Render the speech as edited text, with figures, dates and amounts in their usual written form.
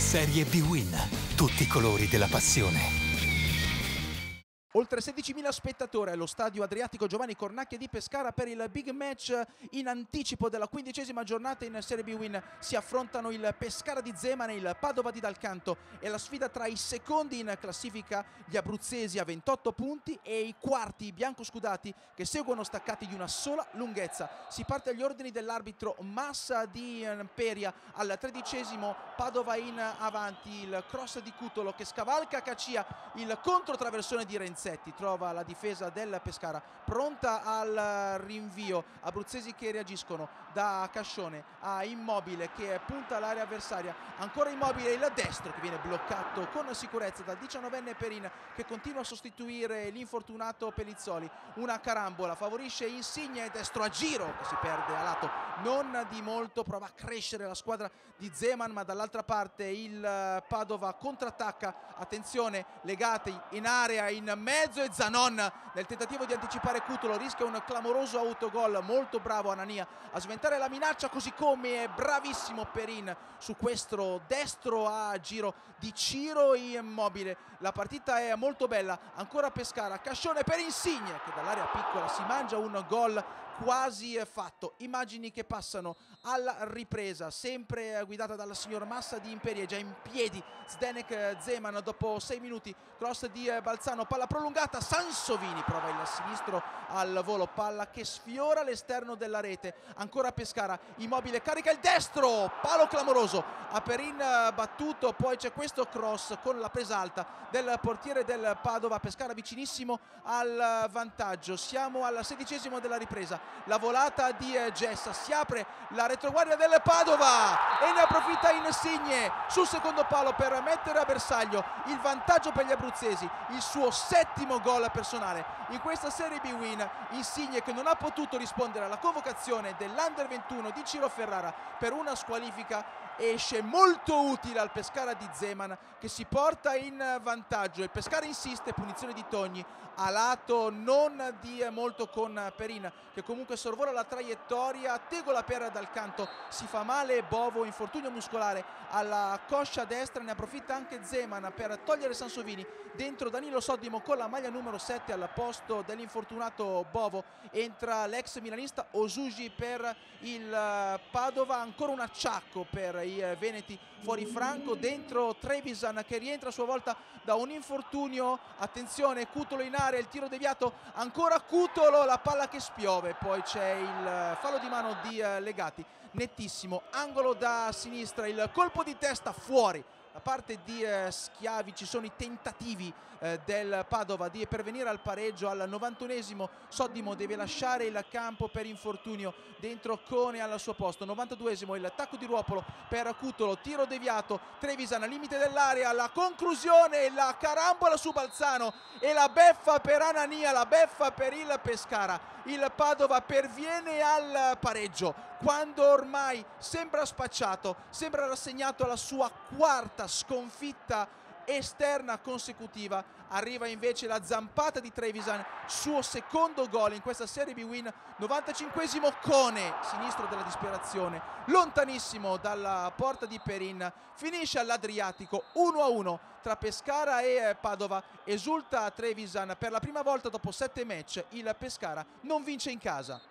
Serie B-Win. Tutti i colori della passione. Oltre 16.000 spettatori allo stadio Adriatico Giovanni Cornacchia di Pescara per il big match in anticipo della 15ª giornata in Serie B-Win. Si affrontano il Pescara di Zeman e il Padova di Dal Canto e la sfida tra i secondi in classifica, gli abruzzesi a 28 punti, e i quarti, i biancoscudati, che seguono staccati di una sola lunghezza. Si parte agli ordini dell'arbitro Massa di Imperia. Al 13° Padova in avanti, il cross di Cutolo che scavalca Cacia, il controtraversone di Renzetti trova la difesa del Pescara pronta al rinvio. Abruzzesi che reagiscono, da Cascione a Immobile che punta all'area avversaria, ancora Immobile, il destro che viene bloccato con sicurezza dal 19enne Perin, che continua a sostituire l'infortunato Pellizzoli. Una carambola favorisce Insigne, destro a giro che si perde a lato, non di molto, prova a crescere la squadra di Zeman, ma dall'altra parte il Padova contrattacca. Attenzione, legati in area, in mezzo, e Zanon nel tentativo di anticipare Cutolo rischia un clamoroso autogol. Molto bravo Anania a sventare la minaccia, così come è bravissimo Perin su questo destro a giro di Ciro Immobile. La partita è molto bella, ancora Pescara, Cascione per Insigne che dall'area piccola si mangia un gol quasi fatto. Immagini che passano alla ripresa, sempre guidata dal signor Massa di Imperia, già in piedi Zdenek Zeman dopo 6 minuti, cross di Balzano, palla prolungata, Sansovini prova il sinistro al volo, palla che sfiora l'esterno della rete. Ancora Pescara, Immobile carica il destro, palo clamoroso, a Perin battuto, poi c'è questo cross con la presa alta del portiere del Padova. Pescara vicinissimo al vantaggio. Siamo al 16° della ripresa, la volata di Gessa, si apre la retroguardia del Padova e ne approfitta Insigne sul secondo palo per mettere a bersaglio il vantaggio per gli abruzzesi, il suo 7° gol personale in questa Serie B-Win. Insigne che non ha potuto rispondere alla convocazione dell'Under 21 di Ciro Ferrara per una squalifica, esce molto utile al Pescara di Zeman che si porta in vantaggio. Il Pescara insiste, punizione di Togni a lato, non di molto con Perin che comunque sorvola la traiettoria, tegola per Dal Canto, si fa male Bovo, infortunio muscolare alla coscia destra, ne approfitta anche Zeman per togliere Sansovini. Dentro Danilo Soddimo con la maglia numero 7 al posto dell'infortunato Bovo, entra l'ex milanista Osugi per il Padova, ancora un acciacco per i veneti fuori franco, dentro Trevisan che rientra a sua volta da un infortunio. Attenzione, Cutolo in area, il tiro deviato, ancora Cutolo, la palla che spiove, poi c'è il fallo di mano di Legati, nettissimo, angolo da sinistra, il colpo di testa fuori da parte di Schiavi. Ci sono i tentativi del Padova di pervenire al pareggio. Al 91° Soddimo deve lasciare il campo per infortunio, dentro Cone al suo posto. 92° il tacco di Ruopolo per Cutolo, tiro deviato, Trevisan al limite dell'area, la conclusione, la carambola su Balzano e la beffa per Anania, la beffa per il Pescara. Il Padova perviene al pareggio quando ormai sembra spacciato, sembra rassegnato alla sua 4ª sconfitta esterna consecutiva. Arriva invece la zampata di Trevisan, suo 2° gol in questa Serie B-Win. 95° Cone, sinistro della disperazione, lontanissimo dalla porta di Perin. Finisce all'Adriatico 1-1 tra Pescara e Padova. Esulta Trevisan, per la prima volta dopo 7 match il Pescara non vince in casa.